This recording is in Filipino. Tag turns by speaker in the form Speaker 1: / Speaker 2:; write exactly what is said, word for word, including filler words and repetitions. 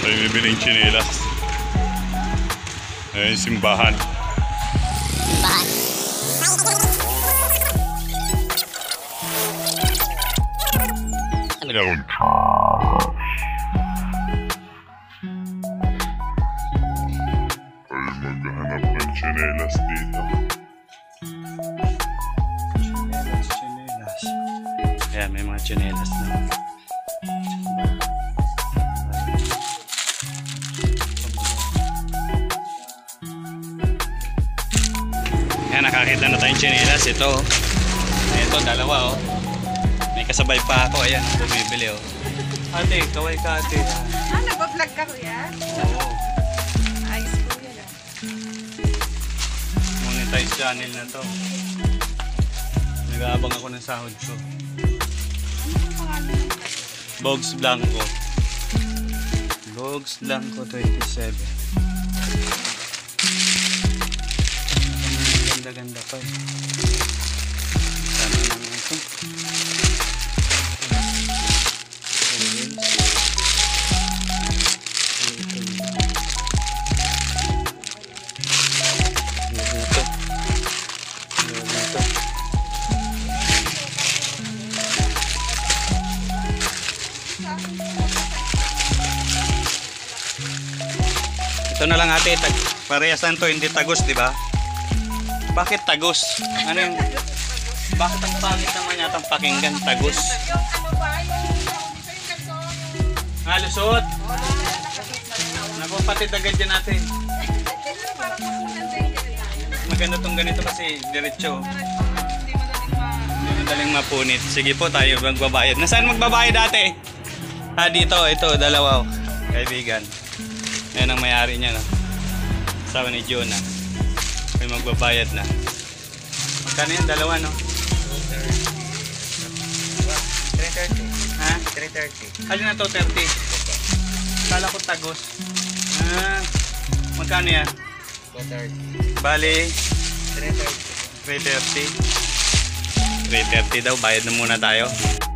Speaker 1: Tayo bibiling tsinelas. Ayun, simbahan.
Speaker 2: Simbahan.
Speaker 1: Hello. Tayo maghahanap ng tsinelas dito.
Speaker 3: Chinelas, chinelas. Ayan, may mga chinelas na. Ayan, nakakita na tayong chinelas. Ito. Ito, dalawa oh. May kasabay pa ako. Ayan, bumibili oh. Ate, kaway ka ate.
Speaker 4: Ah, nagpa-vlog ka kuya?
Speaker 3: Oo.
Speaker 4: Ayos po yan ah.
Speaker 3: Monetize channel na to. Nag-aabang ako ng sahod ko. Bogs Blanco. Bogs Blanco twenty-seven. Ganda-ganda pa eh. Sana naman ito. Dito. Dito. Ito na lang ate, tag parehasan to, hindi tagos, di ba? Bakit tagos? Ano yung bakit ang pangit naman yata ang pakinggan tagos?
Speaker 4: Yung ano ba, yung dito yung ganso, yung...
Speaker 3: Ah, lusot! Naku, pati dagad dyan natin.
Speaker 4: Parang mas maganda yung ganito.
Speaker 3: Maganda tong ganito kasi diretso.
Speaker 4: Hindi madaling ma...
Speaker 3: Hindi madaling mapunit. Sige po tayo magbabayad. Nasaan magbabayad ate? Ah, dito. Ito, dalawa. Kaibigan. Yan ang may-ari niya, no? Sabi ni Jonah. May magbabayad na. Magkano yan? Dalawa, no?
Speaker 5: three thirty.
Speaker 3: Ha?
Speaker 5: three thirty.
Speaker 3: Alin na to? thirty. Kala ko tagos. Ah, magkano yan?
Speaker 5: four thirty.
Speaker 3: Bali,
Speaker 5: three thirty.
Speaker 3: three thirty. three thirty daw. Bayad na muna tayo.